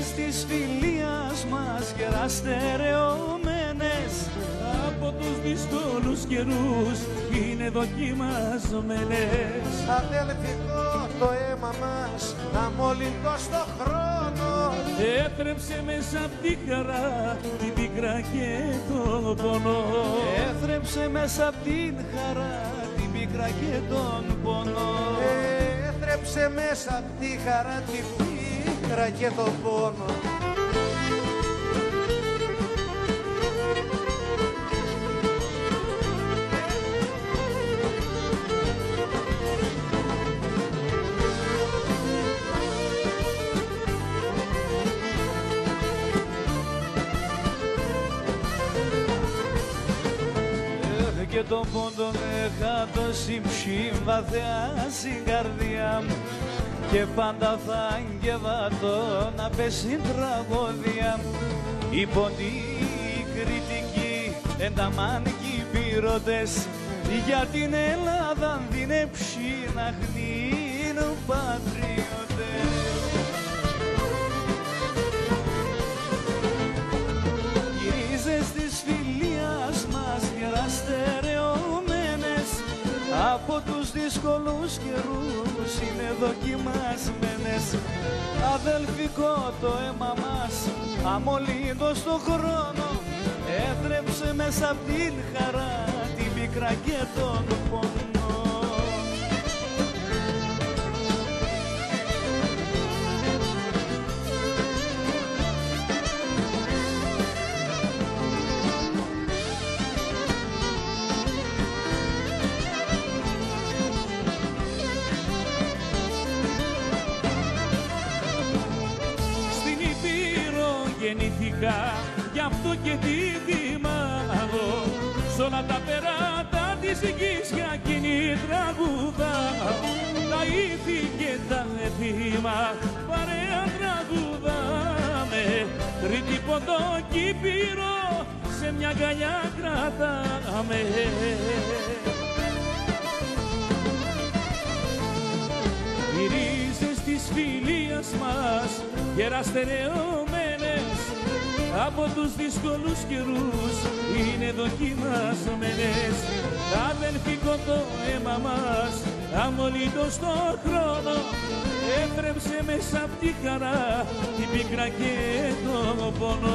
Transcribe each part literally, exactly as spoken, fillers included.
ρίζες της φιλίας μας γερά στερεωμένες από τους δύσκολους καιρούς είναι δοκιμασμένες. Αδελφικό το αίμα μας αμόλυντο στο χρόνο έθρεψε μέσα απ' τη χαρά την πίκρα και τον πόνο. Έθρεψε μέσα απ' την χαρά την πίκρα και τον πόνο. Έθρεψε μέσα απ' τη χαρά την πίκρα και τον πόνο. Και τον πόντο είχα τόση ψή βαθιά στην καρδιά μου και πάντα θα αγγεβατώ να πέσει τραγωδία μου. Οι ποντοί, οι κριτικοί, ενταμάνικοι πυρωτές για την Ελλάδα δεν είναι ψή να χνίνουν πατριώτες. Οι ρίζες της φιλίας μας γερά στερεωμένες από τους δύσκολους καιρούς είναι δοκιμασμένες. Αδελφικό το αίμα μας αμολύντος το χρόνο έθρεψε μέσα απ' την χαρά την πίκρα και τον πόνο. Γεννήθηκα, γι' αυτό και τη θυμάμαι. Σ' όλα τα περάτα της γης για εκείνη τραγουδάω. Τα ήθη και τα θύμα παρέα τραγουδάμε. Τρίτη ποντό Κύπρο σε μια αγκαλιά κρατάμε. Οι ρίζες της φιλίας μας γερά στερεωμένες από τους δύσκολους καιρούς είναι δοκιμασμένες. Αδελφικό το αίμα μας αμολύντος το χρόνο έθρεψε μέσα απ' τη χαρά την πίκρα και τον πόνο.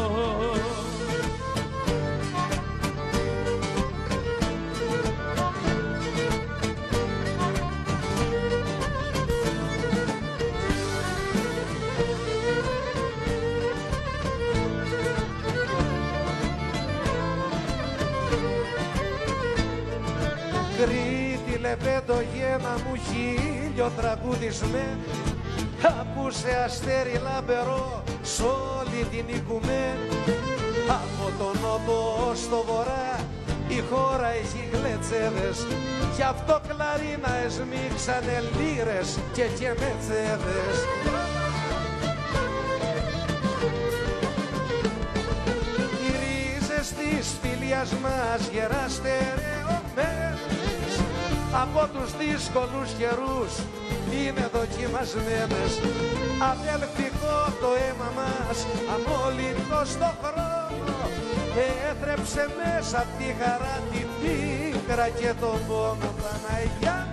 Κρήτη, Λεπέντο, γέννα μου χίλιο τραγουδισμένη ακούσε αστέρι λαμπερό σ' όλη την οικουμένη. Από τον νότο στο βορρά η χώρα έχει γλετσέδες γι' αυτό κλαρίνα εσμίξανε λύρες και και μετσέδες. Οι ρίζες της φιλίας μας γερά στερεωμένες από τους δύσκολους καιρούς είναι δοκιμασμένες. Αδελφικό το αίμα μας αμόλυντο στο χρόνο έθρεψε μέσα απ' τη χαρά την πίκρα και τον πόνο. Παναγιά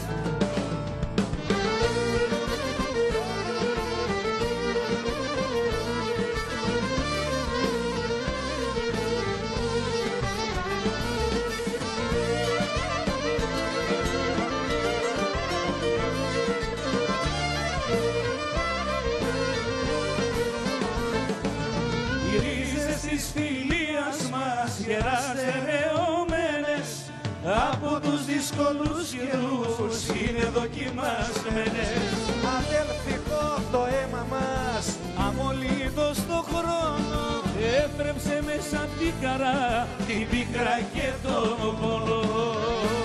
της φιλίας μας γερά στερεωμένες από τους δύσκολους καιρούς είναι δοκιμασμένες. Αδελφικό το αίμα μας αμολύντος το χρόνο έθρεψε μέσα απ' τη χαρά την πίκρα και τον πόνο.